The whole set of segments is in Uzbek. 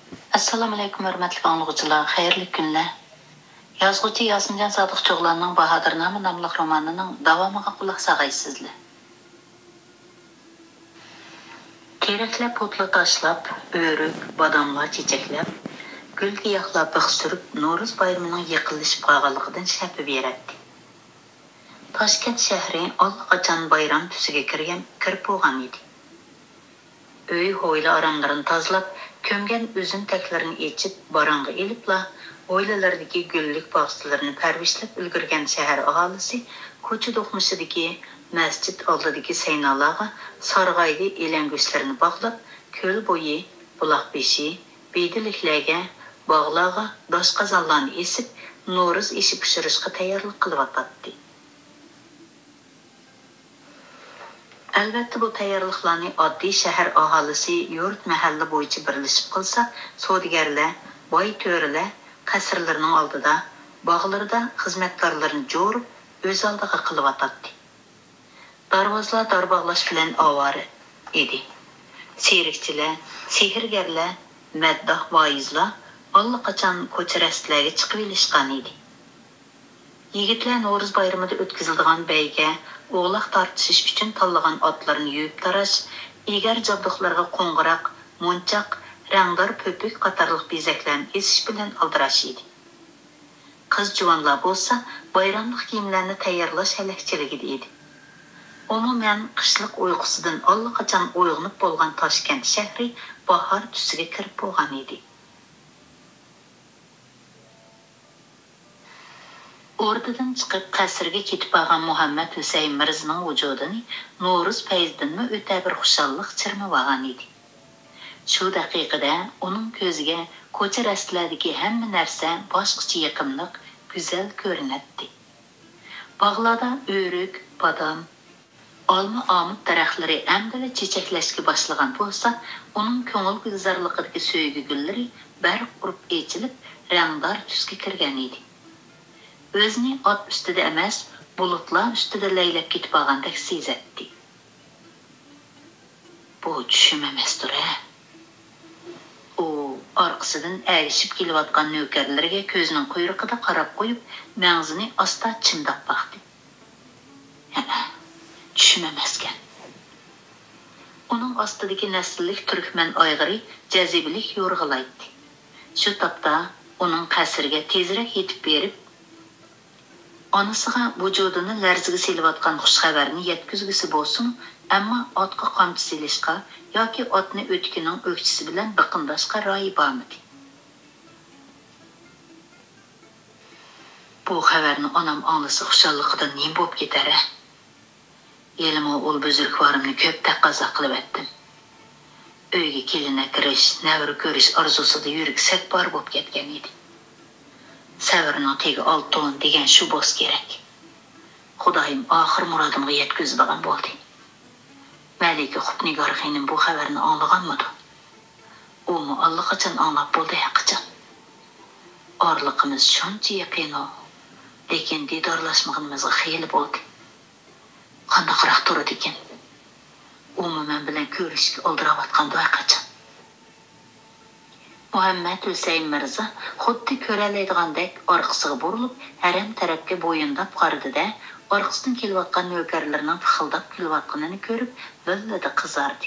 Assalomu alaykum hurmatli anglag'uchilar, xayrli kunlar. Yozuvchi Yosimjon Sodiqcho'g'lanning Bahodirnoma nomli romanining davomiga quloq solgaysizlar. Keraklab potla tashlab, o'rik, bodomlar chechaklab, gul giyohlar bix surib, No'ruz bayramining yaqinlashib qolganligidan shapib beradi. Toshkent shahri allaqachon bayram tusiga kirib bo'lgan edi. Öy hoyla aramlarini tozalab, kömgen üzüm taklarini içip, baranga elipla, hoylalardaki güllük bahçelerini pervişlep ülgürgen şehir ahalisi, koçu dokmuşudaki mescit aldıdaki seynalağa sargaylı elengüslerini bağlap, köl boyu, bulak beşi, beydiliklerge, bağlağa, daş kazanlarını esip, No'ruz işi pişirişke tayarlık kılıvat attı. Albatta bu tayyorliklarni oddiy shahar aholisi yurt mahalla bo'yicha birlashib qilsa, savdogarlar, boy to'rilar qasrlarining oldida, bog'larida xizmatkorlarni jo'rib, o'z oldiga qilyotdi. Darvozalar darbog'lash bilan ovora edi. Serikchilar, sehrgarlar, maddoh voizlar allaqachon ko'cha rastlarga chiqib olishgan edi. Yigitlar No'ruz bayramida o'tkaziladigan bayga o'g'loq tortishish uchun tanlagan otlarni yuvib tarash, egar jabduqlarga qo'ng'iroq, monchoq, rangdor po'pik qatorliq bezaklarni esish bilan aldirash edi. Qiz juvonlar bo'lsa, bayramlik kiyimlarni tayyorlash halakchiligida edi. Umuman qishliq uyqusidan allaqachon uyg'onib bo'lgan Toshkent shahri bahor tusiga kirib bo'lgan edi. O'rtadan chiqib qasrga ketib olgan Muhammad Husayn Mirzaning vujudini No'ruz fayzidanmi o'ta bir xushallik chirmab olgan edi. Shu daqiqada uning ko'ziga ko'cha rastlardagi hamma narsa boshqacha yoqimliq, go'zal ko'rinadi. Bog'larda o'rik, bodom, olma omut daraxtlari amdila chechaklashga boshlagan bo'lsa, uning ko'ngil guzarligidagi so'ygi gullari barq urib echilib, rangdor tusga kirgan edi. O'zini ot ustida emas, bulutlar ustida laylab ketib olgandek sezatdi. Bu tushum emasdir. U orqasidan erishib kelayotgan navkarlarga ko'zining quyrug'ida qarab qo'yib, mag'zini asta chimdab baqdi. Tushum emaskan. Uning ostidagi nasllik turkman ayg'iri jaziblik yo'rg'ilaydi. Shu topda uning qasriga tezroq yetib berib, onasiga vujudini larziga selayotgan xush xabarni yetkazgisi bo'lsin, ammo otga qamchi selishga yoki otni o'tkining o'kchisi bilan biqindashga ro'yi bormadi. Bu xabarni onam onasi xushalligidan nim bo'lib ketar. Elimo ul buzrukvorimni ko'p taqozo qilib etdim. Uyga kelina kirish, navri ko'rish orzusida yurak sakbor bo'lib ketgan edi. Savrning tegi oltin degan shu bo's kerak. Xudoyim oxir murodimga yetkazadigan bo'ldi. Malika Xupnigor xonim bu xabarni anglaganmidi? Umi allaqachon anglab bo'ldi haqiqatan. Orliqimiz shuncha yaqin, lekin didorlashmag'imizga xiyli bo'ldi. Qandaqroq turadi ekan? Umuman bilan ko'rishga oldirayotganda qachon? Muhammad Husayn Mirza xuddi ko'ralaydigandek orqasiga burilib, haram tarafga bo'yindab qaradi-da, orqasidan kelayotgan navkarlarning pixildab kelayotganini ko'rib, villada qizardi.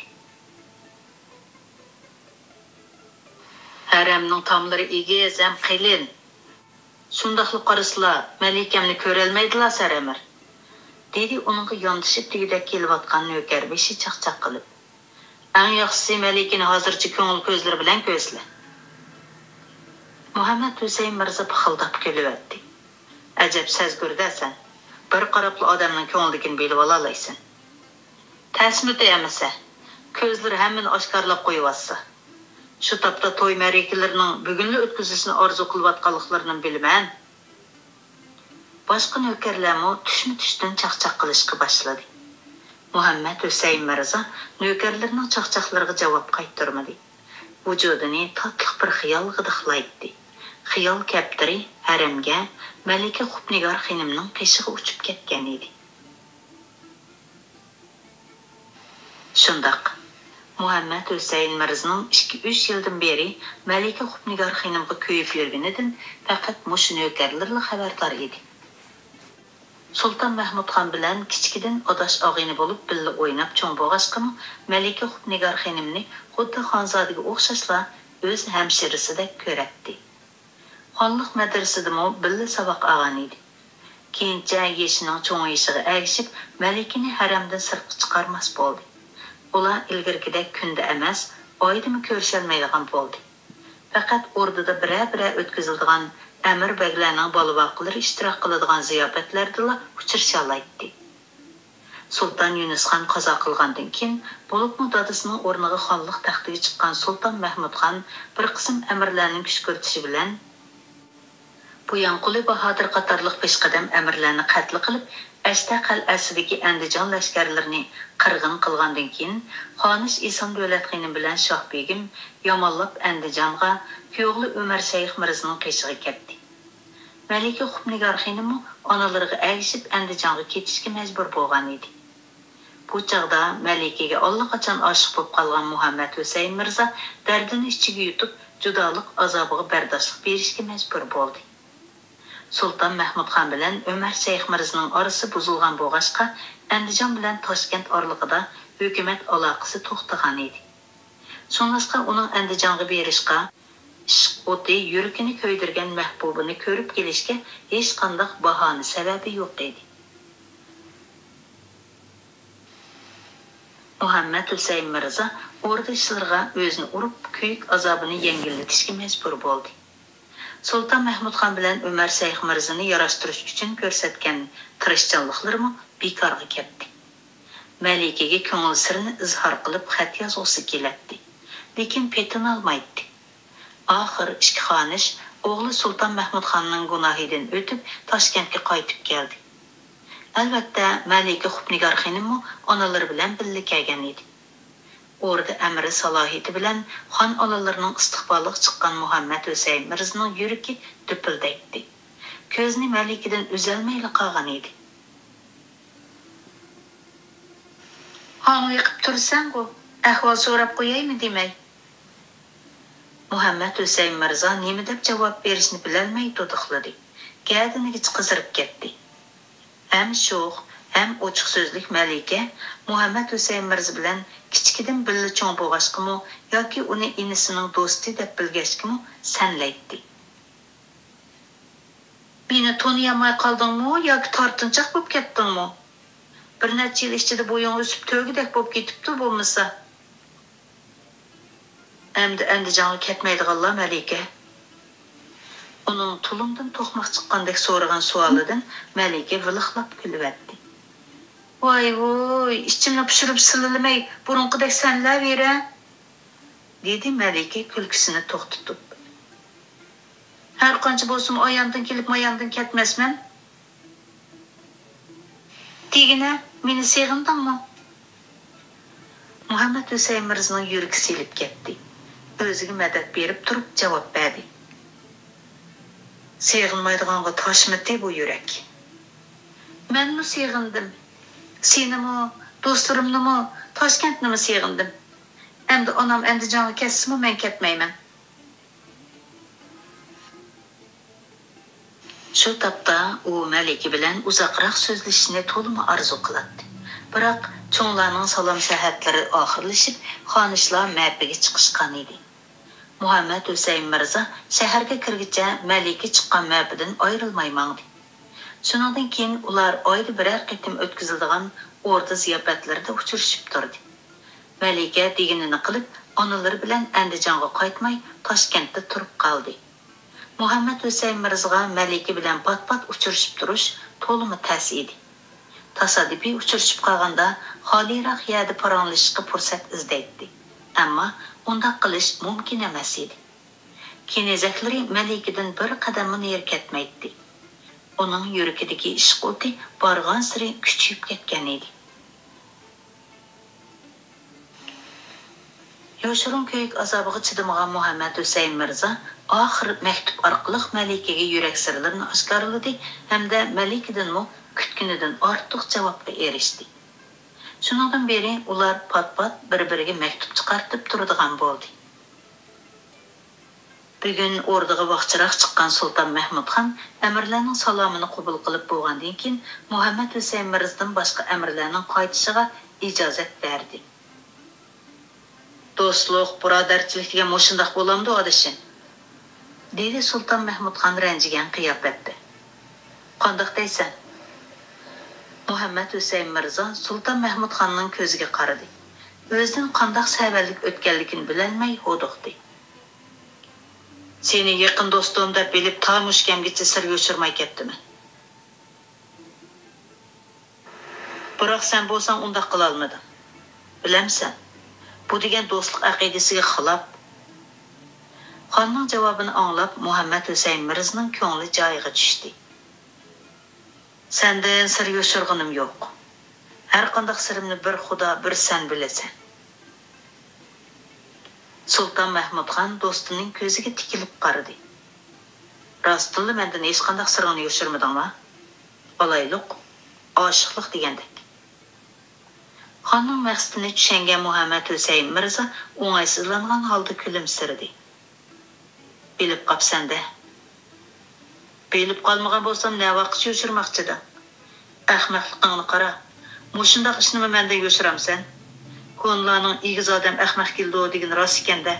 Haramning tomlari egiz ham qilin. Shundaqlik qaraslar, malikamni ko'rolmaydilar saramir. Dedi uningga yondishib tegidek kelayotgan navkar beshi chaqchaq qilib. Eng yaxshisi malikani hozircha ko'ngil ko'zlari bilan ko'zla. Muhammad Husayn Mirza pixildab kulyapti. Ajab sezgurdasan. Bir qarabli odamning ko'ngildagini bilib olaysan. Tasmida emasa, ko'zlari hammani oshkorlab qo'yibsa. Shu topda to'y ma'rikalarining bugunli o'tkazilishini orzu qilayotganliklarini bilman. Boshqa navkarlarmi tushdan chaqchaq qilishga boshladi. Muhammad Husayn Mirza navkarlarning chaqchaqlariga javob qaytarmadi. Vujudini tatliq bir xiyol g'idiqlaydi. Xiyol kaptiri haramga Malika Xupnigor xonimning qishig'i uchib ketgan edi. Shundoq Muhammed Hüseyin Mirza'nın 2-3 yıldan beri Malika Xupnigar xanımga köyüp yürgenidan faqat mushu nökerlerle xabardor edi. Sultan Mahmud Xan bilan kichkidan odash og'ini bo'lib billa o'ynab cho'ng bo'lg'achqimi, Malika Xupnigar xanimni xuddi xonzodaga o'xshashla o'z hamshirisidek ko'ratdi. Xonliq madrasadami billa saboq olgan edi. Keyincha yeshining cho'ng'ayishiga ergishib, Malikani haramdan sirtqa chiqarmas bo'ldi. Ular ilgirgidek kunda emas, oydimi ko'risholmaydigan bo'ldi. Faqat o'rdida bira-bira o'tkaziladigan Amir baglarning bolavoqlari ishtirok qiladigan ziyofatlarda uchrasha oladi. Sultan Yunus Xon qazo qilgandan keyin bo'libmi dadasining o'rniga xonlik taxtiga chiqqan Sultan Mahmud Xon bir qism amirlarning kuch ko'rsatishi bilan Buyanquli Bahodir qatorliq peshqadam amirlarni qatl qilib, Ashta qal'asidagi Andijon lashkarlarini qirg'in qilgandan keyin Xonish Eson Davlat xinim bilan Shohbegim yomonlab Andijonga kuyog'li Umar Shayx Mirzaning qishiga ketdi. Malika Xupnigar xinim onalariga ergishib Andijonga ketishga majbur bo'lgan edi. Bu chaqda Malikaga allaqachon oshiq bo'lib qolgan Muhammad Husayn Mirza dardini ichiga yutib, judolik azobiga bardoshlik berishga majbur bo'ldi. Sultan Mahmud Xon bilan Umar Shayx Mirzaning orasi buzilgan bo'lg'achqa, Andijon bilan Toshkent oralig'ida hukumat aloqasi to'xtagan edi. So'ngrasida uning Andijonga berishga ishq o'ti yurakini ko'ydirgan mahbubini ko'rib kelishga hech qanday bahona sababi yo'q edi. Muhammad Husayn Mirza o'rda ishlarga o'zini urib, kuyik azobini yengillatishga majbur bo'ldi. Sultan Mahmud Xon bilan Umar Shayx Mirzani yarashtirish uchun ko'rsatgan tirishchanliklarimi bekorga ketdi. Malikaga ko'ngil sirini izhor qilib xat yozg'isi keladi, lekin petin olmaydi. Oxir ishki xonish o'g'li Sultan Mahmud Xonning gunohidan o'tib Toshkentga qaytib keldi. Albatta, Malika Xupnigar xinim onalari bilan birga kelgan edi. O'rda amri salohiyati bilan xon olalarining istiqboliga chiqqan Muhammad Husayn Mirzaning yuragi dupildaydi. Ko'zni Malikadan uzalmayla qolgan edi. "Xon yiqib tursan-ku, ahvol so'rab qo'yaymi demay?" Muhammad Husayn Mirza nima deb javob berishni bilolmay to'tiqladi. Gadiniga qizirib ketdi. Ham sho'x, ham ochiq so'zlik Malika Muhammad Husayn Mirza bilan kichkidan billa cho'ng bo'lg'achqimi yoki uni inisining do'sti deb bilgachqimi sanlaydi. "Meni taniyamay qoldingmi yoki tortinchoq bo'lib ketdingmi? Bir necha yil ichida bo'ying o'sib to'gidek bo'lib ketibdi bo'lmasa." Endi Andijonga ketmaydiganlar Malika. Uning tulumdan to'qmoq chiqqandek so'ragan savolidan Malika viliqlab kulibdi. "Voy, ichimni pishirib silalamay, burunqidek sanlavera", dedi Malika kulkisini to'xtatib. "Har qancha bo'lsin oyamdan kelib, mayamdan ketmasman. Degina, meni seg'indingmi?" Muhammad Husayn Mirzaning yuragi silib ketdi. O'ziga madad berib turib javob berdi. "Seg'inmaydiganga toshmidi bu yurak. Menmi seg'indim? Senimi, do'stlarimnimi, Toshkentnimi seg'indim. Endi onam Andijonga ketsimi, men ketmayman." Shu topda u Malika bilan uzoqroq so'zlashishni to'liq orzu qiladi. Biroq cho'nglarning salom sahatlari oxirlashib, xonishlar mafiga chiqishgan edi. Muhammad Husayn Mirza shaharga kirgicha Malika chiqqan mafidan ayrilmay mangdi. Shuningdan keyin ular oyda biror qitim o'tkaziladigan o'rda ziyofatlarida uchrashib turdi. Malika deganini qilib, onalari bilan Andijonga qaytmay Toshkentda turib qoldi. Muhammad Husayn Mirzaga Malika bilan pat-pat uchrashib turish to'liq ta's edi. Tasodifiy uchrashib qolganda xoliroq yerda paranglashishga fursat izlaydi. Ammo undaq qilish mumkin emas edi. Kenezaklari Malikadan bir qadamini yerkatmaydi. Uning yuragidagi ishq o'ti borgan sari kuchayib ketgan edi. Yoshirin kuyik azobiga chidamagan Muhammad Husayn Mirza oxir maktub orqali Malikaga yurak sirlarini oshkorladi hamda Malikadan kutganidan ortiq javobga erishdi. Shuningdan beri ular pat-pat bir-biriga maktub chiqartib turadigan bo'ldi. Bugun o'rdaga vaqtchiroq chiqqan Sulton Mahmudxon amirlarning salomini qabul qilib bo'lgandan keyin Muhammad Husayn Mirzdan boshqa amirlarning qaytishiga ijozat berdi. Do'stlik, birodarchilik degan mushundoq bo'lamdi odishin, dedi Sulton Mahmudxon ranjigan qiyofatda. Qandoq deysan? Muhammad Husayn Mirzo Sulton Mahmudxonning ko'ziga qaradi. O'zining qandoq savallik o'tganligini bilolmay ho'diqdi. Seni yaqin do'stim deb bilib, ta mushkamgacha sir yo'shirmay ketdimi? Biroq sen bo'lsang undaq qila olmading. Bilamsan, bu degan do'stlik aqidasiga xilof. Xonning javobini anglab, Muhammad Husayn Mirzoning ko'ngli joyiga tushdi. Sendan sir yo'shirganim yo'q. Har qanday sirimni bir Xudo, bir sen bilasan. Sulton Mahmudxon do'stining ko'ziga tikilib qaradi. Rostilla mendan hech qanday sirni yo'shirmadingmi? Olayliq, oshiqlik degandek. Xonning maqsadini tushungan Muhammad Husayn Mirzo o'ng'aysizlangan holda kulimsirdi. Bilib qopsan-da. Bilib qolmagan bo'lsam, ne vaqt yo'shirmoqchida? Ahmoqligingni qara. Mushundaq ishni mendan yo'shiramsan? Ko'nlarning egiz odam ahmoq keldi degan rost ekanda.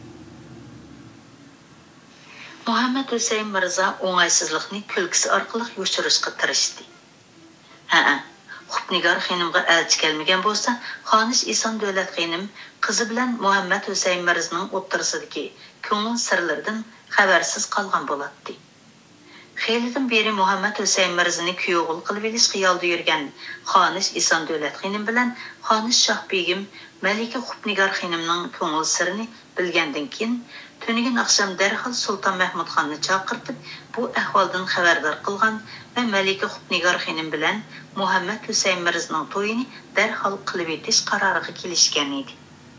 Muhammad Husayn Mirzo o'ng'aysizlikni kulkisi orqali yo'shirishga tirishdi. Xubnigar xonimga elchi kelmagan bo'lsa, Xonish Eson Davlat xonim qizi bilan Muhammad Husayn Mirzoning o'ttirisidagi ko'ngil sirlaridan xabarsiz qolgan bo'ladi. Xeylidan beri Muhammad Husayn Mirzoni kuyovul qilib olish xiyolida yurgan Xonish Eson Davlat xonim bilan Xonish Shohbegim Malika Xubnigar xonimning ko'ngil sirini bilgandan keyin tunigan oqshom darhol Sulton Mahmudxonni chaqirtib, bu ahvoldan xabardor qilgan va Malika Xubnigar xonim bilan Muhammad Husayn Mirzoning to'yini darhol qilib etish qaroriga kelishgan edi.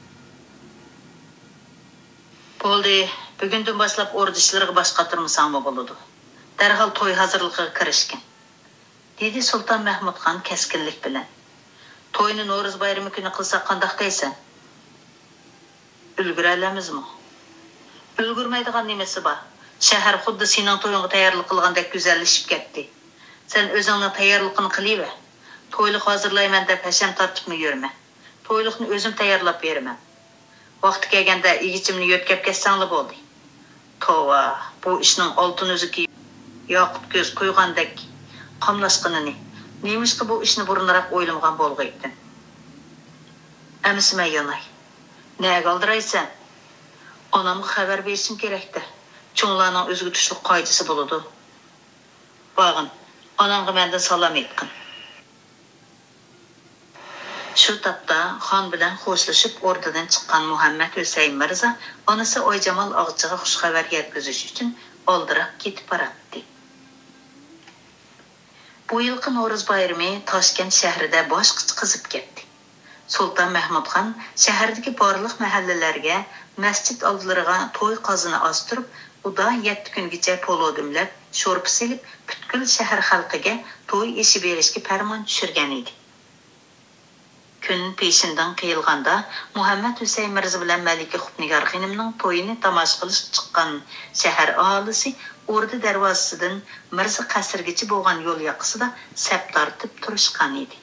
Bo'ldi, bugundan boshlab o'rda ishlariga bosh qatirmasangmi bo'ladi. Darhol to'y hozirligiga kirishgan, dedi Sulton Mahmudxon keskinlik bilan. To'yni No'ro'z bayrami kuni qilsak qandoq deysan? Ulgura olamizmi? Ulgurmaydigan nimasi bor? Shahar xuddi sening to'yingga tayyorlik qilgandek go'zallashib ketdi. Sen o'zingning tayyorligini qilaver. To'ylik hozirlayman deb hasham tortibmi yurma. To'ylikni o'zim tayyorlab beraman. Vaqti kelganda egichimni yo'tkab ketsanglar bo'ldi. Tova, bu ishning oltin o'ziki yoqut ko'z qo'ygandek qamlashqinini. Nemishqa bu ishni burunroq o'ylamagan bo'lg'aydin. Amisi yanay. Nega oldiraysan? Onamga xabar berishim kerakda. Cho'nglarning o'ziga tushlik qoidasi bo'ladi. Bag'in, onamga mendan salom aytqin. Shu topda xon bilan xo'shlashib o'rdadan chiqqan Muhammad Husayn Mirzo onasi Oyjamol og'chiga xush xabar yetkazish uchun oldirab ketib boradi. Bu yilqi No'ro'z bayrami Toshkent shahrida boshqacha qizib ketdi. Sulton Mahmudxon shahardagi barliq mahallalarga, masjid oldilariga to'y qozini ostirib, uda 7 kungacha polodimlab, sho'rp silib, butkul shahar xalqiga to'y ishi berishga farmon tushirgan edi. Kun peshindan qiyilganda Muhammad Husayn Mirzo bilan Malika Xubnigar xonimning to'yini tomosha qilish chiqqan shahar aholisi o'rda darvozasidan Mirzo qasrgacha bo'lgan yo'l yoqasida sap tortib turishgan edi.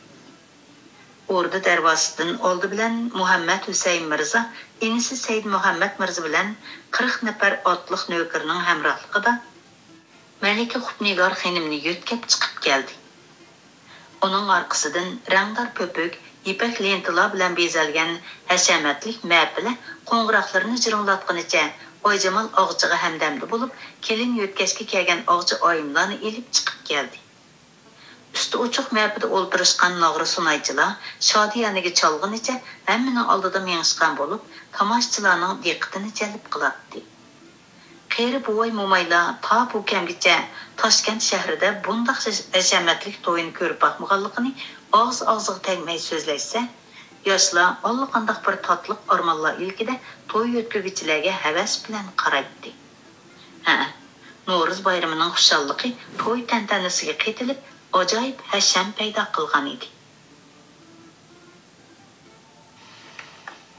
O'rda darvozasidan oldi bilan Muhammad Husayn Mirzo inisi Said Muhammad Mirzo bilan 40 nafar otliq navkarning hamrohligida Malika Xubnigar xonimni yo'tkab chiqib keldi. Uning orqasidan rangdor ko'pik, ipak lentalar bilan bezalgan hashamatlik ma'pila qo'ng'iroqlarini jiringlatganicha Oyjamol og'chiga hamdamda bo'lib, kelin yo'tkashga kelgan og'chi oyimlarni elib chiqib keldi. Usti ochiq ma'pida o'ltirishgan nog'ri sunaychilar shodiyaniga chalg'inicha hammaning oldida mengishgan bo'lib, tomoshachilarning diqqatini jalb qiladi. Qeri buvoy mo'maylar ta bu kamgacha Toshkent shahrida bundoq hashamatlik to'yini ko'rib boqmaganligini og'ziga tegmay so'zlashsa, yoshlar allaqandoq bir totliq ormonlar ilkida to'y o'tkazuvchilarga havas bilan qaraydi. No'ro'z bayramining xushalliqi to'y tantanasiga qetilib, ajoyib hasham paydo qilgan edi.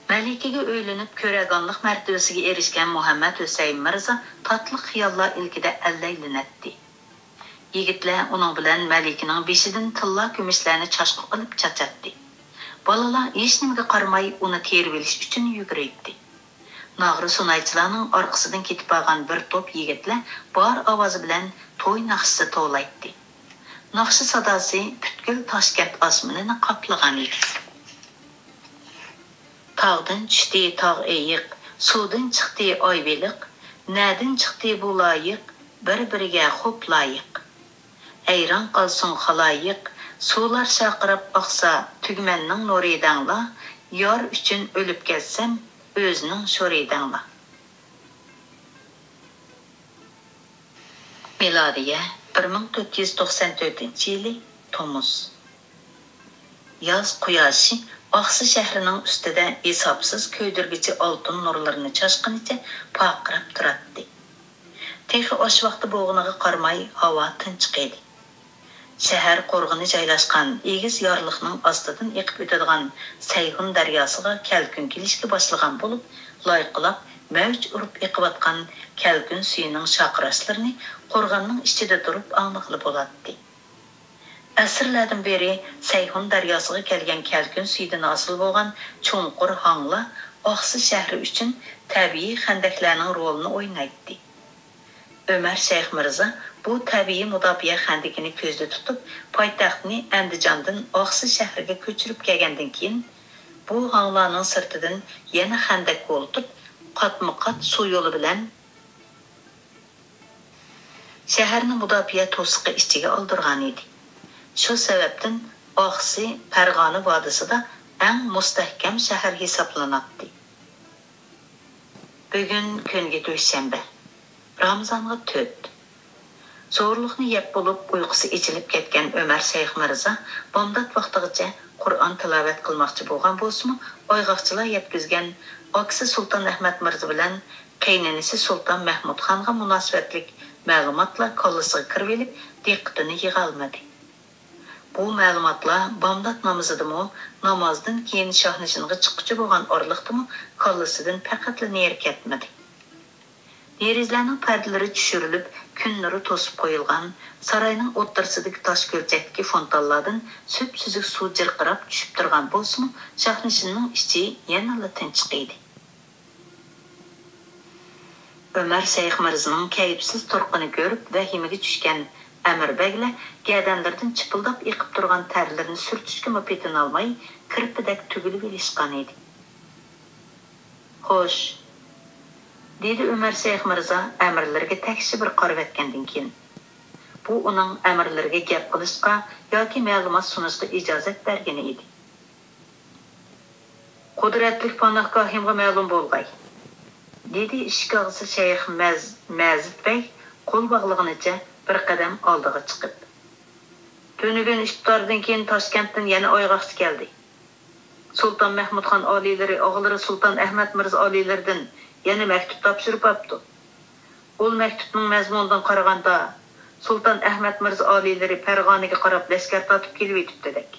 Мәликеге өйленіп көрәганлıq mərtəbəsiga erişkən Muhammed Hüseyin Mirza tatlıq xiyallar ilkide əlləylənətdi. Yigitlər onun bilan Мәликенең бешидән tilla көмешләрне çaşqı qılıb çaçatdı. Balalar heç nimə qaramay onu terib eliş üçün yügürəydi. Nağrı sunayçılarning orqasidan ketib olgan bir top yigitlar bor ovozi bilan to'y naqshisi to'laydi. Naqshi sadosi butkul Toshkent osmonini qoplagan edi. Tağdan düşdü tağ eyiq, sudan çıxdı oy beliq, nədən çıxdı bu layiq, bir-biriga xo'p layiq. Ayron qalsın xaloyiq, suvlar shaqirab oqsa, tugmanning nuridangla, yor uchun o'lib ketsam, o'zning sho'ridangla. Milodiya 1494-yili Tomuz. Yoz quyoshi Ақсы шәһрінің үстіде есапсыз көйдіргічі алтын нұрларыны чашқыныча пақырап тұратты. Тегі ош вақты боғыныға қармай хава тынчық еді. Шәһәр қорғыны жайлашқан егіз ярлықның астыдың еқіп өтедіған Сайхун дариясыға кәлкін келішке басылған болып, лайқылап, мәуч ұрып еқіватқан кәлкін сүйінің шақырасларыны қорғанның ішчеде тұрып аңлықлы болады. Əsrlərdən beri Sayxun daryasıga kelgan kəlkün suydan asıl bolğan çoğunqur hangla Ақсы şəhri üçün təbii xəndəklərinin rolunu oynaydı. Ömər Şeyx Mirza bu təbii müdafiə xəndəkini közdə tutub, paytaxtını Andijandan Ақсы şəhriga köçürüb gəlgəndən keyin bu hanglarning sirtidan yana xəndək qoltub, qatma-qat su yolu bilan şəhərni müdafiə to'siqi ichiga oldirgan edi. Şu sebepten Ақсы Pərğanı vadisida eng mustahkam shahar hisoblanadi. Bugun kunga dushanba. Ramazonga 4. Zo'rliqni yeb bo'lib uyqusi ichilib ketgan Ömər Şeyx Mirza bomdod vaqtigacha Qur'on tilovat qilmoqchi bo'lgan bo'lsa-mu, oyg'oqchilar yetkizgan Ақсы Sultan Ahmad Mirza bilan qaynanasi Sultan Mahmud xonga munosabatlik ma'lumotlar kollasiga kirib olib, diqqatini yig'a olmadi. Bu ma'lumotlar bomdod namozidimi, namozdan keyin shohnishiniga chiqquchi bo'lgan orliqdimi, kollasidan faqatla ner ketmadi. Derizlarning pardalari tushirilib, kun nuri to'sib qo'yilgan, saroyning o'ttirsidagi tosh ko'lchakdagi fontanlardan sup-suzuk suv jirqirab tushib turgan bo'lsa-mu, shohnishining ichi yana tinchiq edi. Ömər Şeyx Mirzaning kayfsiz turqini ko'rib, vahimaga tushgan Əmirbəylər gədanlardan çıpıldab yıqıb durğan tərlərini sürtüşkə möpetin almay, kirpidək tügülüb ilişqan idi. Xoş, dedi Ömər Şeyx Mirza əmirlərə təkşi bir qarab etkəndən keyin. Bu, onun əmirlərə gəp qılışqa yoki məlumat sunuşqa icazət bərgəni idi. Qudretlik panahgahimğa məlum bolğay, dedi işqağısı Şeyx Məzid bəy qol bağlığınıca bir qadam oldiga chiqib. Tönügün iftordan keyin Toshkentdan yana oyg'oqchi keldi. Sultan Mahmud xon oliylari, o'g'illari Sultan Ahmad Mirza oliylaridan yana maktub topshirib olibdi. Ul maktubning mazmunidan qaraganda Sultan Ahmad Mirza oliylari Farg'onaga qarab lashkar tortib kelib yetibdi-dak.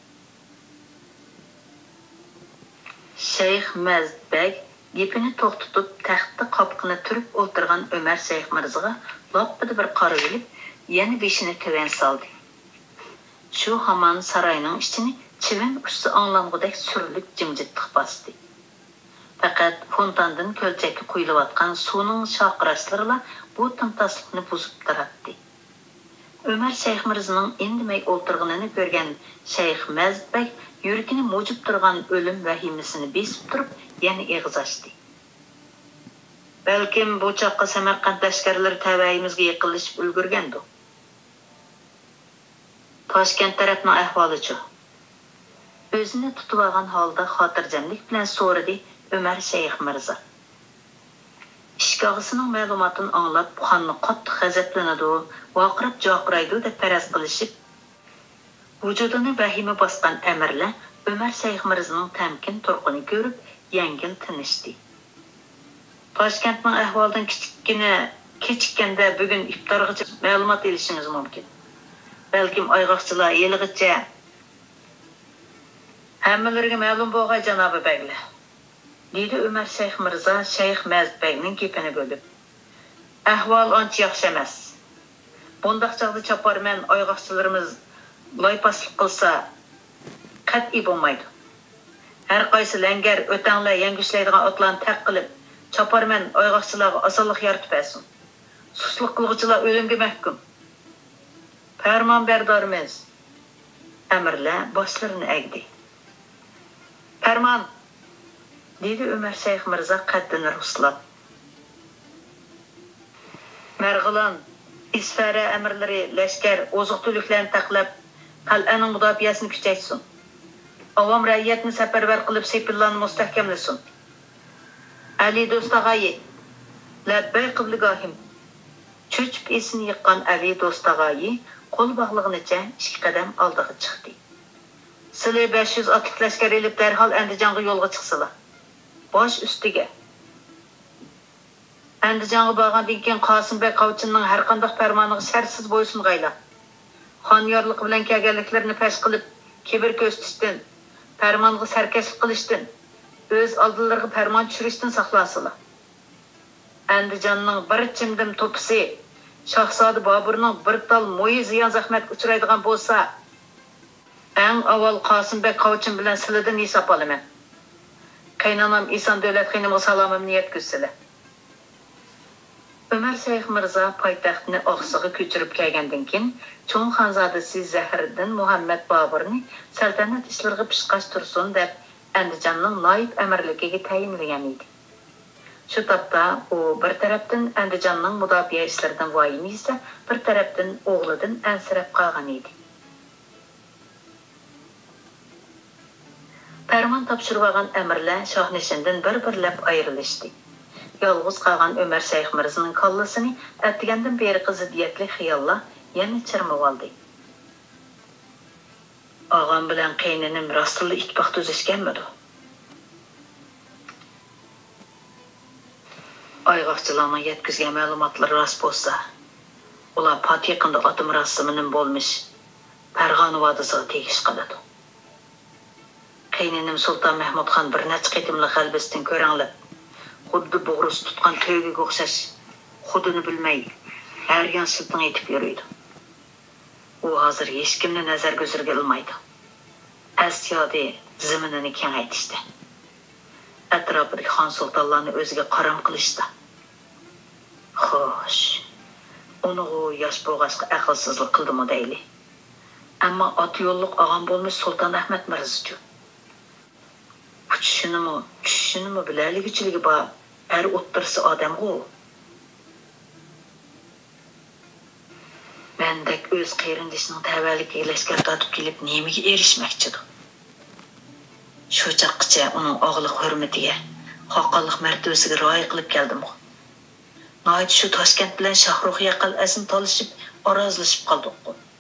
Shayx Mazdbek gepini to'xtatib, taxtda qopqini turib o'tirgan Ömər Şeyx Mirzaga loppida bir qarab olib, yana beshini tuvan soldi. Shu hamon saroyning ichini chivin usti anglangudek surilib jimjitlik bosdi. Faqat fontandan ko'lchakka quyilayotgan suvning shoqirashlari bu timtaslikni buzib turardi. Ömər Şeyx Mirzaning indimay o'tirganini ko'rgan Shayx Mazdbek yuragini mojib turgan o'lim vahimasini besib turib, yana eg'iz ochdi. Balkim bu chaqqa Samarqand lashkarlari tavayimizga yaqinlashib ulgurgandir. Toshkent tarafning ahvoli-chi? O'zini tutib olgan holda xotirjamlik bilan so'radi Ömər Şeyx Mirza. Ishqog'isining ma'lumotini anglab, xonni qattiq g'azablanadi, vaqirab joqiraydi deb faraz qilishib, vujudini vahima bosgan amirlar Ömər Şeyx Mirzaning tamkin turqini ko'rib, yengil tinishdi. Toshkentning ahvolidan kechikkanda bugun iftorgacha ma'lumot olishingiz mumkin. Balkim oyg'oqchilar yilg'icha hammalariga ma'lum bo'lgan janobi baglar. dedi Ömer Şeyh Mirza Şeyh Məzdbəyinin gepini bölüb. Əhval anca yaxşı emas. Bundaq çağda çapar mən ayğaqçılarımız laypaslıq qılsa qat'i bo'lmaydi. Hər qaysı ləngər ötənlər yengüşləydigan atlarını təq qılıb çapar mən ayğaqçılarga asonlik yaratib bersin. Susluq qılğıçılar ölümge məhkum. Fərman bərdarımız əmirlər başlarını əgdi. Fərman, dedi Ömer Şeyh Mirza qəddini ruslab. Mərğılan, İsfərə əmirləri, ləşkər, ozuq tülüklərini təqləb, qal'ənin müdafiyasını küçəksin. Avam rəiyyətini səpərvər qılıb sepillanı müstəhkəmləsin. Ali Dostağayı, ləbbəy qıbligahim. Çöçüp esini yıqqan Ali Dostağayı, qol bağlığınıca 2 qədəm aldığı çıxdı. Sılı 500 atlık ləşkər elib dərhal Əndicanğı yolğa çıxsıla. Baş üstüge. Əndicanğı bağan dinken Qasımbəy Qavçınның hər qandaq pərmanığı şərsiz boysun qayla. Xanyarlıq bilən kəgərliklərini pəş qılıb, kibir köstüstün, pərmanığı sərkəşlik qılışdın, öz aldılarını pərman çürüşdün saxlasıla. Əndicanның bir çimdim topisi, Şahzadı Babur'ның bir dal moyu ziyan zahmet uçuraydigan bolsa, ən aval Qasımbəy Qavçın bilən sılıdın hesap alımen. Qaynanam İhsan Dövlət xanımğa salamımni yetkizsizlar. Ömer Şeyh Mirza paytaxtni Oqsuga köçürüp kelgandan keyin Çoğun Xanzodasi Zahiriddin Muhammad Baburni saltanat ishlariga pishqash tursin deb Andijonning noib amirligiga tayinlagan edi. Shu topda u bir tarafdan Andijonning mudofaa ishlaridan voyinisa, bir tarafdan o'g'lidan ansirab qolgan edi. Farmon topshirib olgan amirlar Shohnishindan bir-birlab ayrilishdi. Yolg'iz qolgan Ömer Şeyh Mirza'nın kallasini atgandan beri qiziddiyatli xiyollar yana chirmib oldi. Og'am bilan qayninim rostli ittifoq tuzishganmidi? Ayğaqçılarning yetkizgan ma'lumotlar rost bo'lsa, ular pat yaqinda otim rasmining bo'lmish Farg'ona vodisiga tegish qiladi. Qayninim Sultan Mahmudxon bir necha qitimli g'albisdan ko'ranglab, xuddi bo'g'ris tutgan to'yga o'xshash, xudini bilmay, har yon siltin etib yuriydi. U hozir hech kimni nazar guzirga ilmaydi. Asiyodi ziminini kengaytishdi. Atrofidagi xon sultonlarni o'ziga qaram qilishdi. Xo'sh, uni yosh bo'g'ashqa aqlsizlik qildimi deyli. Ammo ot yo'lliq og'am bo'lmish Sulton Ahmad Mirzachu. Tushunimi bilarligichiligi bor, er o'ttirsa odamg'u. Mendek o'z qayrindishining tavalligiga lashkar tortib kelib nemiga erishmoqchidir. Shu chaqqicha uning og'liq hurmatiga, xoqonlik martabasiga rioya qilib keldim. Noit shu Toshkent bilan Shohruxiya qal'asini tolishib, orozlashib qoldik.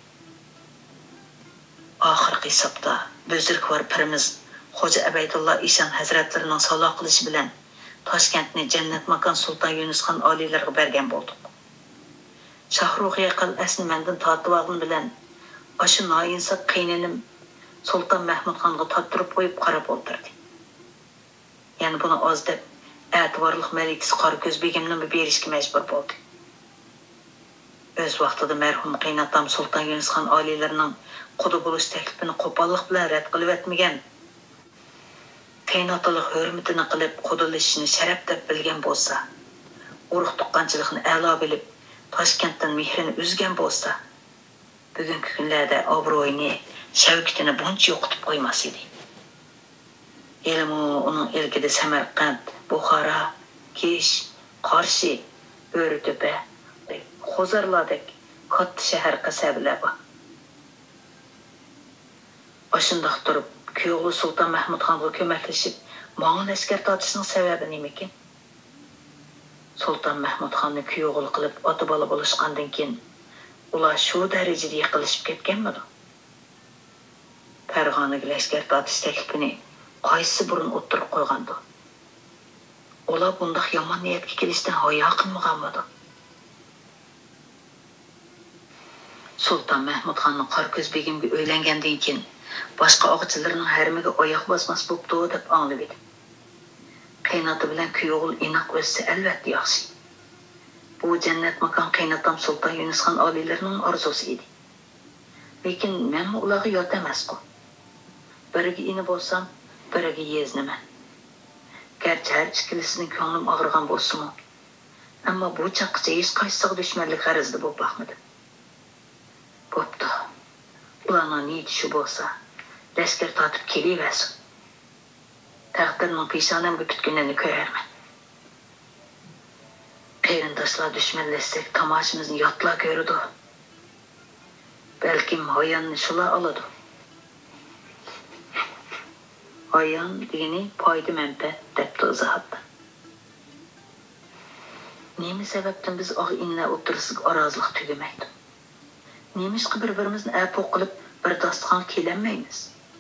Oxirgi hisobda buzrukvar pirimiz Xo'ja Abaydulloh Eshon hazratlarining saloh qilishi bilan Toshkentni jannat makon Sulton Yunusxon oliylarga bergan bo'ldik. Shohruxiya qal'asini mendan tortib olgan bilan o'sha noinsof qayninim Sulton Mahmudxonga toptirib qo'yib qarab o'tirdi. Ya'ni buni oz deb e'tiborli malikasi Qorko'z begimni berishga majbur bo'ldi. O'z vaqtida marhum qaynatam Sulton Yunusxon oliylarining qudu bo'lish taklifini qo'pollik bilan rad qilib o'tmagan. Qaynotalik hurmatini qilib qudilishini sharaf deb bilgan bo'lsa, urug' tuqqanchilikni a'lo bilib, Toshkentdan mehrini uzgan bo'lsa, bugungi kunlarda obro'yini, shavkatini buncha yo'qotib qo'ymas edi. Elmu uning ilgida Samarqand, Buxoro, Kish, Qarshi, Bo'ritepa, Xo'zarlardek katta shahar qasabalar bor. Oshundoq turib, kuyovli Sulton Mahmudxonga ko'maklashib, ma'no lashkar tortishning sababi nima ekan? Sulton Mahmudxonni kuyovli qilib ota bola bo'lishgandan keyin ular shu darajada yiqilishib ketganmidi? Farg'onaga lashkar tortish taklifini qaysi burun o'ttirib qo'ygandi? Ular bunday yomon niyatga kelishdan hayo qilmaganmidi? Sulton Mahmudxonni Qorko'z begimga uylangandan keyin boshqa og'chilarning harmiga oyoq bosmas bo'pti deb anglab edi. qaynoti bilan kuyovul inoq o'ssa albatta yaxshi. Bu jannat makon qaynotam Sultan Yunusxon oliylarining orzusi edi. Lekin men ularga yot emasku. Biriga ini bo'lsam, biriga yezniman. Garchi har ikkilisining ko'nglim og'rigan bo'lsa-mu, ammo bu chaqqicha hech qaysiga dushmanlik g'arazida bo'lib boqmadim. Bo'pti. Ularning niyati shu bo'lsa, lashkar tortib kelaversin. Taqdirning peshonamga tutganini ko'rarman. Qarindoshlar dushmanlashsak tomoshimizni yotlar ko'radi. Balkim hoyonni shular oladi. Hoyon degani foyda manfaat deb izohatdi. Nima sababdan biz oq inlar o'tirisiga orozilik tugamaydi? Nemishqa bir-birimizni apo qilib bir dasturxon kelanmaymiz?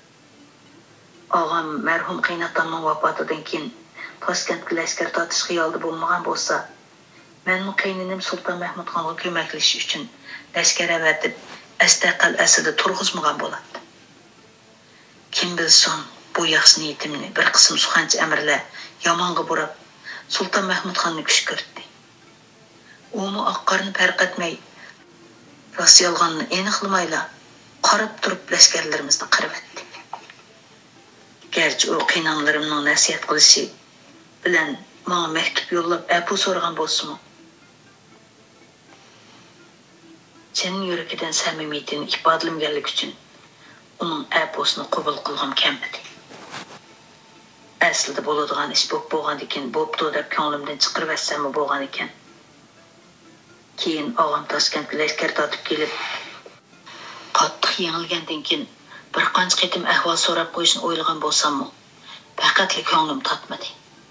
Og'am marhum qaynotamning vafotidan keyin Toshkentga lashkar tortish xiyolida bo'lmagan bo'lsa, men qayninim Sulton Mahmudxonga ko'maklashish uchun lashkar avatib Astaqal asida turg'izmagan bo'ladi. Kim bilsin, bu yaxshi niyatimni bir qism suxanchi amirlar yomonga burab Sulton Mahmudxonni kuch ko'rdi. Uni oqqarni farq etmay, rost yolg'onni aniqlamayla qarab turib lashkarlarimizni qirib-etdi. Gerçi o qiynonlarimning nasihat qilishi bilan menga maktub yo'llab apu so'ragan bo'lsa-mu, sening yuragidan samimiyatini ifodalamganlik uchun uning apusini qabul qilgim kelmadi. Aslida bo'ladigan ish bo'lgan ekan, bo'pti deb ko'nglimdan chiqarib olsam bo'lgan ekan. Keyin og'am Toshkentga lashkar tortib kelib, qattiq yengilgandan keyin bir qancha qitim ahvol so'rab qo'yishni o'ylagan bo'lsam-mu, faqatli ko'nglim tatmadi.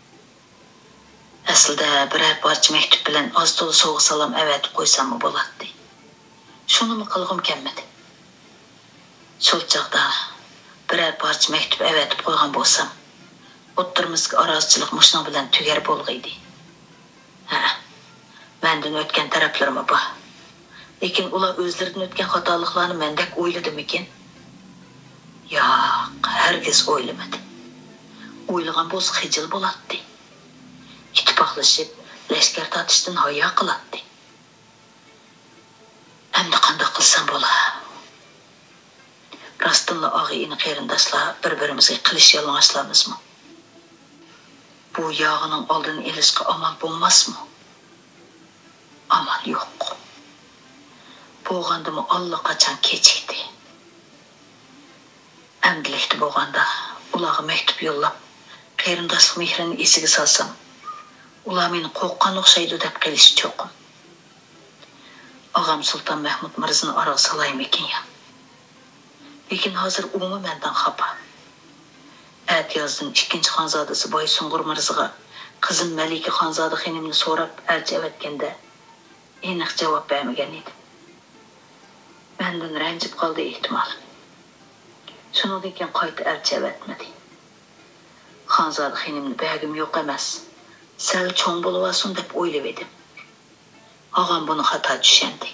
Aslida biror parcha maktub bilan oz-to'la sovg'a salom avatib qo'ysam bo'ladi. Shuni qilgim kelmadi. Shu chaqda biror parcha maktub avatib qo'ygan bo'lsam, o'ttirimizga orozchilik mushno bilan tugar bo'lg'aydi. Mendan o'tgan taraflarim bor. Lekin ular o'zlaridan o'tgan xatoliklarni mendek o'yladimikin? Yo'q, hargiz o'ylamadi. O'ylagan bo'lsa xijil bo'ladi. Ittifoqlashib, lashkar tortishdan hayo qiladi. Endi qanday qilsam bo'ladi? Rostilla og'ayini qarindoshlar bir-birimizga qilish yolg'onchilamizmi? Bu yog'ining oldini olishga amal bo'lmasmi? Amal yo'q. Bo'lgandimi allaqachon kechikdi. Amdilikda bo'lganda ularga maktub yo'llab, qarindoshlik mehrini esiga solsam, ular meni qo'rqqan o'xshaydi deb qilish cho'qim. Og'am Sulton Mahmud Mirzani orqa salayim ekan ya. Lekin hozir umuman mendan xafa. Atiyozdan ikkinchi xonzodasi Boy Sungur Mirzaga qizim Malika xonzoda xonimni so'rab elchi avatganda aniq javob bermagan edi. Mendan ranjib qoldi ehtimol. Shundan keyin qayta elchi avatmadi. Xonzoda xonimni bagim yo'q emas. Sal cho'ng bo'lib olsin deb o'ylab edim. Og'am buni xato tushandi.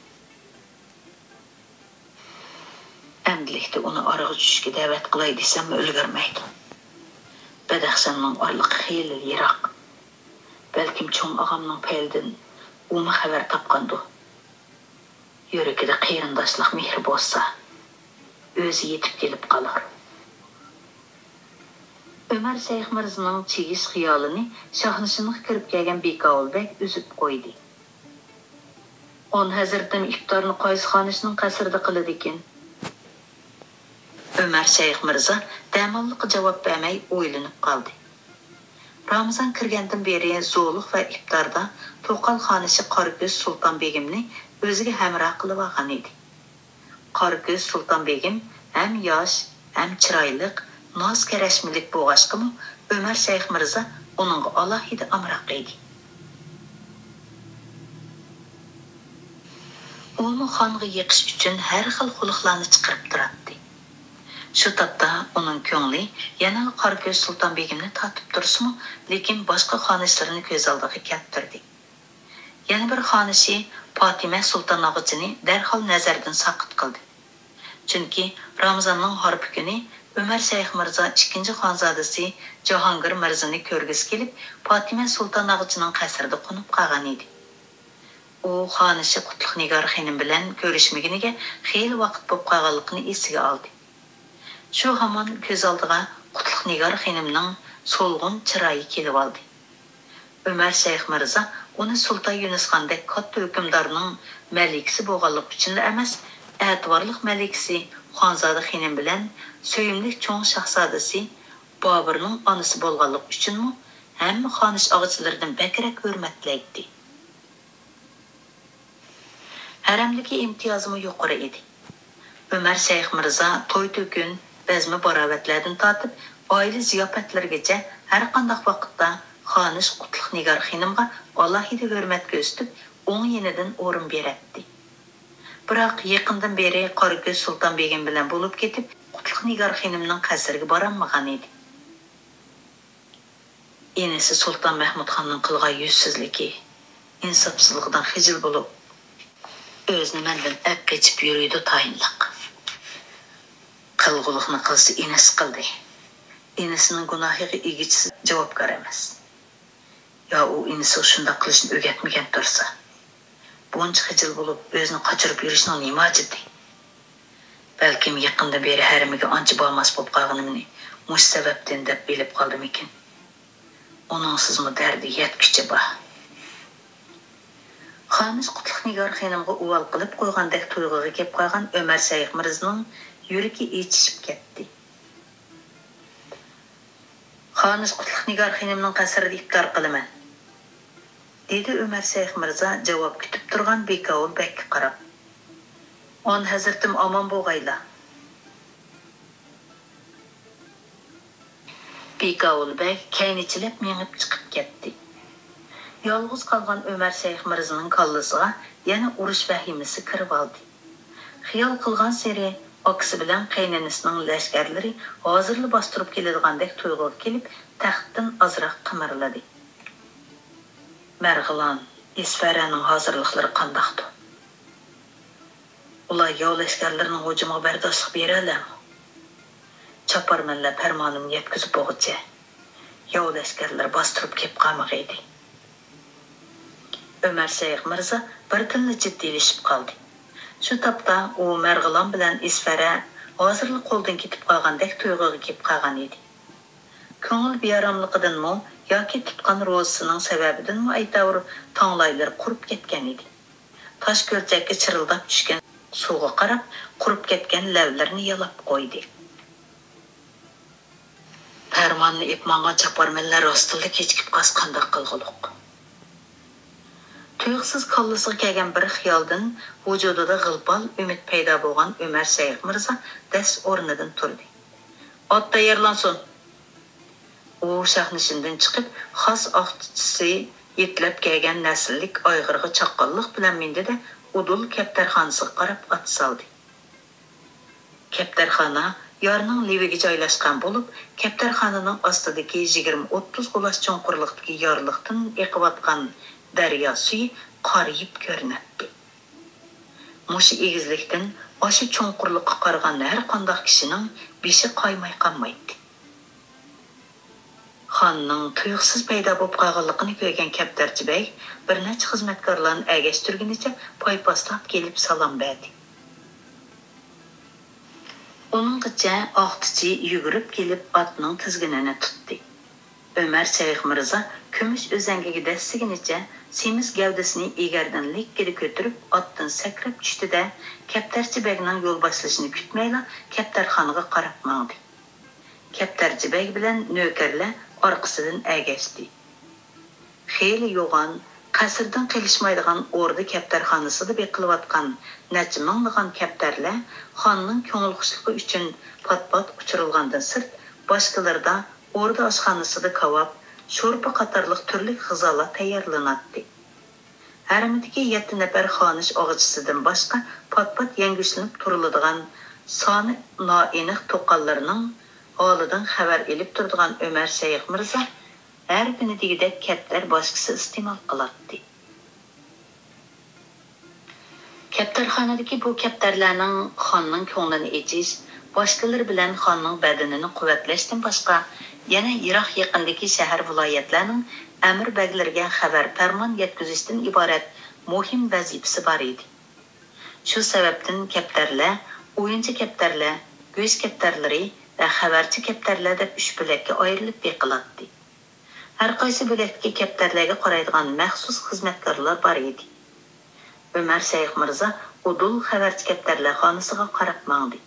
Amdilikda uni orqa tushishga da'vat qilay desam ulgurmaydi. Badaxsonning orliqi xeyli yiroq. Balkim cho'ng og'amning paylidan uni xabar topgandu. Yuragida qarindoshlik mehri bo'lsa, o'zi yetib kelib qolar. Ömer Shayx Mirzaning chegish xiyolini shohnishiniga kirib kelgan Bekovulbek uzib qo'ydi. On hazirdan iftorni qaysi xonishining qasrida qiladi ekan? Ömer Shayx Mirza damonliqqa javob bermay o'ylanib qoldi. Ramazon kirgandan beri zo'liq va iftorda To'qal xonishi Qorko'z Sulton Begimni o'ziga hamroh qilib olgan edi. Qorko'z Sulton Begim ham yosh, ham chiroyli, noz karashmilik bo'lg'achqimi, Ömer Shayx Mirza uningga alohida amroq edi. Uni xonga yiqish uchun har xil xulqlarni chiqarib turardi. Shu topda uning ko'ngli yana Qorko'z Sulton Begimni tatib tursa-mu, lekin boshqa xonishlarni ko'z oldiga keltirdi. Yana bir xonishi Fatima Sulton Og'achini darhol nazardan saqit qildi. Chunki Ramazonning harbi kuni Ömer Şeyh Mirza 2. Xonzodasi Jahongir Mirzani ko'rgisi kelib, Fatima Sulton Ag'chining qasrida qo'nib qolgan edi. U xonishi Qutlug' Nigor xonim bilan ko'rishmaguniga xeyli vaqt bo'lib qolganligini esiga oldi. Shu hamon ko'z oldiga Qutlug' Nigor xonimning so'lg'in chiroyi kelib oldi. Ömer Şeyh Mirza uni Sulton Yunusxondek katta hukmdorning malikasi bo'lganligi uchun emas, e'tiborli malikasi Xonzoda xonim bilan söyümli cho'ng shahzodasi Boburning onasi bo'lganligi uchunmi hamma xonish og'chilaridan bakrak hurmatlaydi. Haramdagi imtiyozimi yuqori edi. Ömer Şeyh Mirza to'y-to'kun, bazmi barovatlardan tortib, oila ziyofatlargacha har qanday vaqtda xonish Qutlug' Nigor xonimga alohida hurmat ko'rsatib, o'ng yenidan o'rin beradi. Biroq yaqindan beri Qorako'z Sulton begim bilan bo'lib ketib, Qutlug' Nigor xonimning qasriga borolmagan edi. Enisi Sulton Mahmudxonning qilgan yuzsizligi, insofsizligidan xijil bo'lib, o'zini mendan ap kechib yuruydi tayinliq. Qilg'uliqni qilsa enis qildi. Enisining gunohiga egishsiz javobgar emas. Yo u enisi shunda qilishni o'rgatmagan tursa, buncha xijil bo'lib o'zini qochirib yurishning nima jiddi? Balkim yaqinda beri haramiga ancha bo'lmas bo'lib qolganimni mush sababdan deb bilib qoldim ekan. Uning sizmi dardi yetkicha bor. Xonish Qutlug' Nigor xonimga uvol qilib qo'ygandek tuyg'uga kelib qolgan Ömer Şeyh Mirzaning yuragi echishib ketdi. Xonish Qutlug' Nigor xonimning qasrida iftor qilaman, dedi Ömer Şeyh Mirza javob kutib turgan Bekavul bekka qarab. On hazratim omon bo'lg'ayla. Bekavul bek kaynichilab mengib chiqib ketdi. Yolg'iz qolgan Ömer Şeyh Mirzaning kallasiga yana urush vahimasi kirib oldi. Xiyol qilgan seri oksi bilan qaynanasining lashkarlari hozirli bostirib keladigandek tuyg'uga kelib, taxtdan ozroq qimirladi. Marg'ilon, Isfaraning hozirliklari qandaqdi? Ular yov lashkarlarining hujumiga bardoshlik bera oladimi? Chaparmanlar farmonimni yetkazib bo'g'icha, yov lashkarlar bostirib kelib qolmag'aydi. Ömer Şeyh Mirza bir tilni jiddiylashib qoldi. Shu topda u Marg'ilon bilan Isfara hozirli qo'ldan ketib qolgandek tuyg'uga kelib qolgan edi. Ko'ngil beyoromligidanmi yoki tutgan ro'zisining sababidanmi aytavr tonglaylar qurib ketgan edi. Tosh ko'lchakka chirildab tushgan suvga qarab, qurib ketgan lavlarni yalab qo'ydi. Farmonni ipmonga chaparmanlar rostilla kechikib qasqandaq qilg'uluq. Tuyuqsiz kallasiga kelgan bir xiyoldan vujudida g'ilpal umid paydo bo'lgan Ömer Şeyh Mirza das o'rnidan turdi. Ot tayyorlansin. U shahnishindan chiqib, xos oqchisi yetlab kelgan nasllik oyg'irga chaqqonlik bilan mindi-da, udul kaptarxonasiga qarab ot soldi. Kaptarxona yorning leviga joylashgan bo'lib, kaptarxonaning ostidagi 20-30 quloch cho'nqurlikdagi yorliqdan eqibatgan daryo suyi qorayib ko'rinadi. Mushi egizlikdan oshi cho'nqurlikqa qarag'an har qanday kishining beshi qoymay qolmaydi. Xonning tuyuqsiz paydo bo'lib qolganligini ko'rgan Kaptarchibay bir necha xizmatkorlarni agashtirgunicha poypostlab kelib salom berdi. Uninggacha oqtichi yugurib kelib otning tizginini tutdi. Ömer Şeyh Mirza kumush o'zangiga dassiginicha semiz gavdasini egardan likkida ko'tarib otdan sakrab tushdi-da, Kaptarchibagning yo'l boshlashini kutmayla Kaptarxonaga qarab mangdi. Kaptarchibag bilan navkarlar orqasidan agashdi. Xeyli yo'g'on, qasrdan qilishmaydigan o'rda kaptarxonasida beqilayotgan necha minglagan kaptarlar xonning ko'ngil xushligi uchun pat-pat uchirilgandan sirt boshqalarda o'rda oshxonasida kavob, sho'rpa qatorliq turli g'izolar tayyorlanadi. Haramidagi 7 nafar xonish og'chisidan boshqa pat-pat yangushlanib turiladigan soni noaniq to'qonlarning holidan xabar elib turadigan Ömer Şeyh Mirza har kuni degidek kaptar boshqisi iste'mol qiladi. Kaptarxonadagi bu kaptarlarning xonning ko'nglini echish, boshqalar bilan xonning badanini quvvatlashdan boshqa yana Iroq yaqinidagi shahar viloyatlarning amir baglariga xabar farmon yetkazishdan iborat muhim vazifasi bor edi. Shu sababdan kaptarlar, o'yinchi kaptarlar, go'sht kaptarlari va xabarchi kaptarlar deb 3 bo'lakka ayrilib beqiladi. Har qaysi bo'lakdagi kaptarlarga qaraydigan maxsus xizmatkorlar bor edi. Ömer Shayx Mirza udul xabarchi kaptarlar xonasiga qarab mangdi.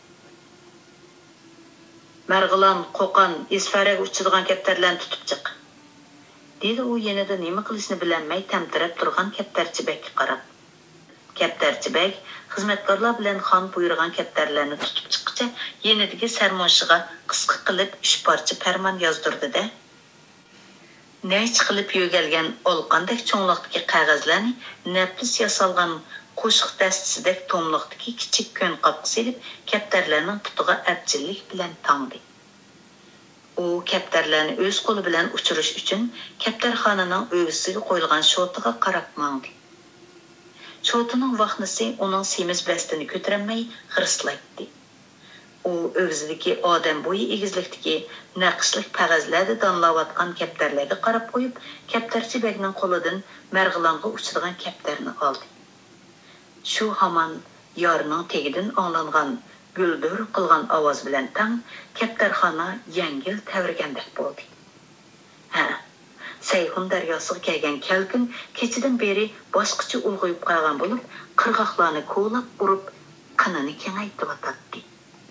Marg'ilon, Qo'qon, Isfaraga uchadigan kaptarlarni tutib chiq. Dedi u yanada nima qilishni bilmay tamtirab turgan kaptarchibekka qarab. Kaptarchibek xizmatkorlar bilan xon buyurgan kaptarlarni tutib chiqqacha yanadagi sarmoshiga qisqa qilib 3 parcha farmon yozdirdi-da. Naych qilib yo'galgan olqandek cho'nliqdagi qog'ozlarni nafis yasalgan qo'shiq dastisidek tomliqdagi kichik ko'n qopga silib kaptarlarning putiga abjillik bilan tangdi. U kaptarlarni o'z qo'li bilan uchirish uchun kaptarxonaning o'g'isiga qo'yilgan shotiga qarab mangdi. Shotining vaqtnisi uning semiz bastini ko'taramay hirslaydi. U o'g'izidagi odam bo'yi egizlikdagi naqshlik qog'ozlarda donlayotgan kaptarlarga qarab qo'yib, kaptarchibekning qo'lidan Marg'ilonga uchadigan kaptarni oldi. Shu hamon yorining tegidan anglangan guldur qilgan ovoz bilan tang kaptarxona yengil tavrigandek bo'ldi. Sayxun daryosiga kelgan kalkun kechidan beri boshqacha ulg'ayib qolgan bo'lib, qirg'oqlarni ko'lab urib, qinini kengaytirib o'tadi.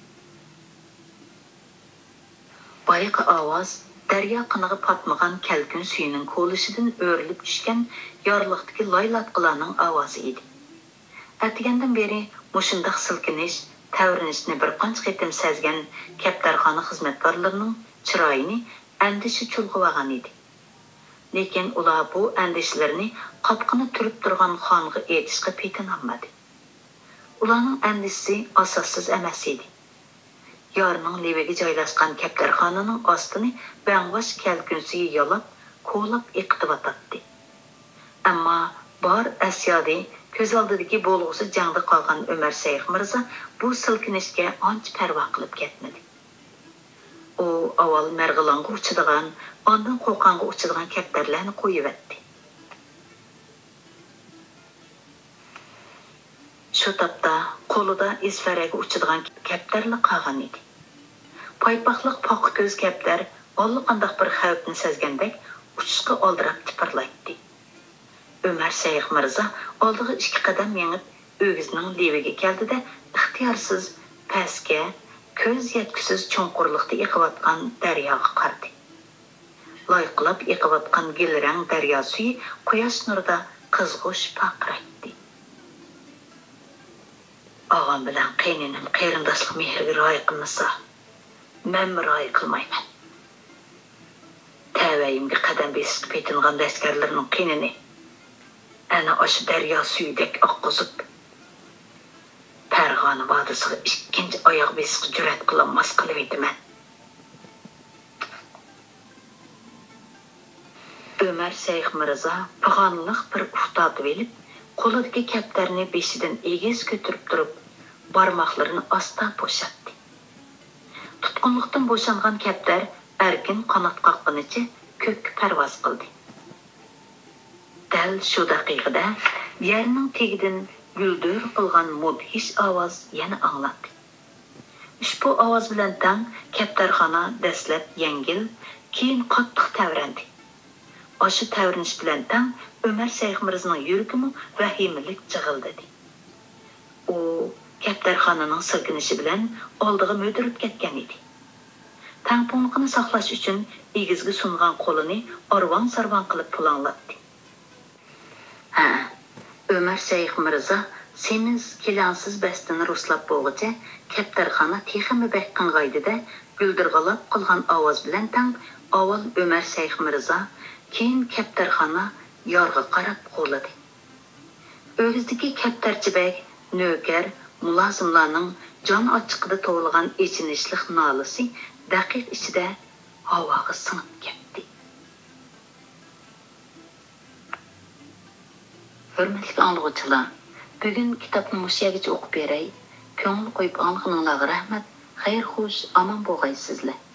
Boyqa ovoz daryo qiniga patmagan kalkun suyining qo'lishidan o'rilib tushgan yorliqdagi laylatqilarning ovozi edi. Atgandan beri mushundaq silkinish, tavrinishni bir qancha qitim sezgan kaptarxona xizmatkorlarining chiroyini andishi chulg'agan edi. Lekin ular bu andishlarni qopqini turib turgan xonga aytishga petinolmadi. Ularning andisi asossiz emas edi. Yorining leviga joylashgan kaptarxonaning ostini bang'osh kalkunsiga yolab, qo'lab iqtivatadi. Ammo bor asyodi ko'z oldidagi bo'lg'usi jangda qolgan Ömer Shayx Mirza bu silkinishga ancha parvo qilib ketmadi. U avval Marg'ilonga uchadigan, ondan Qo'qonga uchadigan kaptarlarni qo'yiverdi. Shu topda qo'lida Isfaraga uchadigan kaptarlar qolgan edi. Paypoqliq poq ko'z kaptar allaqanday bir xavfni sezgandek uchishga oldirab tipirlaydi. Ömer Shayx Mirza oldiga 2 qadam yengib o'gizining leviga keldi-da, ixtiyorsiz pastga ko'z yetkusiz cho'nqurlikda iqiyotgan daryoga qaradi. Loyqilab iqiyotgan gilrang daryo suyi quyosh nurida qizg'ush paqiraydi. Og'am bilan qayninim qarindoshlik mehriga rioya qilmasa, men rioya qilmayman. Tavayimga qadam besib petingan askarlarning qaynini ana o'sha daryo suyidek oqqizib Farg'ona vodiysiga 2-chi oyoq besishga jur'at qilolmas qilib ediman. Ömer Shayx Mirza pag'onliq bir uftatib elib, qo'lidagi kaptarni beshidan egiz ko'tarib turib, barmoqlarini asta bo'shatdi. Tutqunlikdan bo'shangan kaptar erkin qanot qoqqanicha ko'kka parvoz qildi. Dal shu daqiqada yerning tegidan guldur qilgan mudhish ovoz yana angladi. Ushbu ovoz bilan tang kaptarxona dastlab yengil, keyin qattiq tavrandi. O'sha tavrinish bilan tang Ömer Shayx Mirzaning yuragimi vahimalik jig'ildadi. U kaptarxonaning silkinishi bilan oldiga mo'dirib ketgan edi. Tangpunqini saqlash uchun egizga sungan qo'lini orvan-sarvan qilib pulanlatdi. Ömer Shayx Mirza semiz kelansiz bastini ruslab bo'g'icha kaptarxona teximi baqqing'aydida guldirg'alab qilgan ovoz bilan tang avval Ömer Shayx Mirza, keyin kaptarxona yorg'a qarab qo'lladi. O'gizdagi kaptarchibek, nökar, mulozimlarning jon ochiqida to'g'ilgan echinishlik nolisi daqiq ichida havoga singib ketdi. Hurmatli anglovchilar, bugun kitobni mushaygacha o'qib beray. Ko'ngil qo'yib olganinglarga rahmat. Xeyr xo'sh, aman bo'lg'aysizlar.